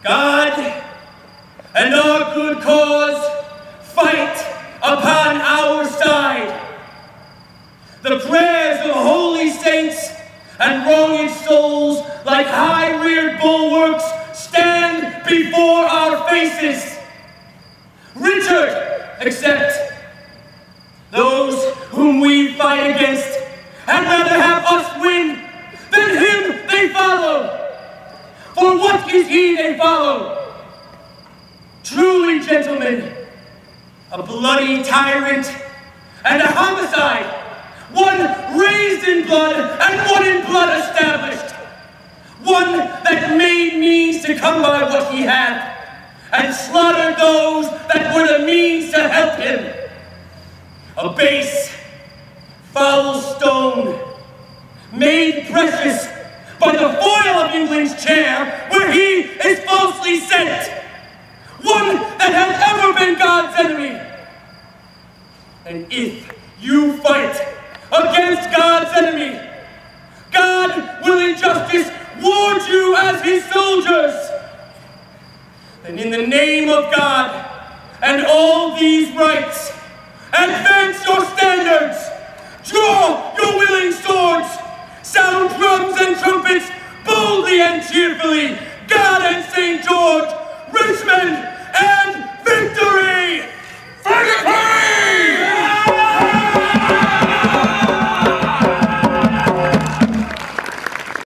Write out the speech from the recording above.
God and our good cause fight upon our side. The prayers of holy saints and wronged souls, like high-reared bulwarks, stand before our faces. Richard, except those whom we fight against had rather have us win than him they follow. For what is he they follow? Truly, gentlemen, a bloody tyrant and a homicide, one raised in blood and one in blood established, one that made means to come by what he had and slaughtered those that were the means to help him. A base, foul stone, made precious by the foil of England's chair, where he is falsely sent, one that has ever been God's enemy. And if you fight against God's enemy, God will in justice ward you as his soldiers. And in the name of God and all these rights, advance your standards, draw your willing swords, sound drums and trumpets boldly and cheerfully,